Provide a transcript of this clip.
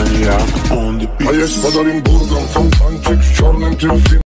A jest pod Olimburgą fontanczyk w czarnym tym